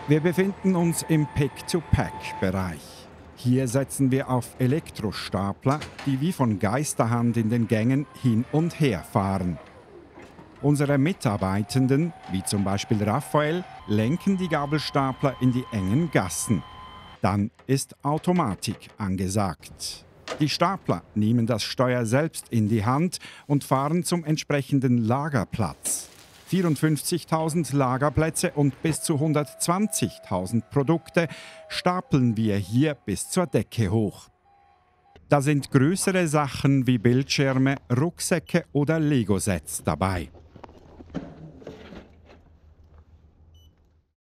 Wir befinden uns im Pick-to-Pack-Bereich. Hier setzen wir auf Elektrostapler, die wie von Geisterhand in den Gängen hin und her fahren. Unsere Mitarbeitenden, wie zum Beispiel Raphael, lenken die Gabelstapler in die engen Gassen. Dann ist Automatik angesagt. Die Stapler nehmen das Steuer selbst in die Hand und fahren zum entsprechenden Lagerplatz. 54.000 Lagerplätze und bis zu 120.000 Produkte stapeln wir hier bis zur Decke hoch. Da sind größere Sachen wie Bildschirme, Rucksäcke oder Lego-Sets dabei.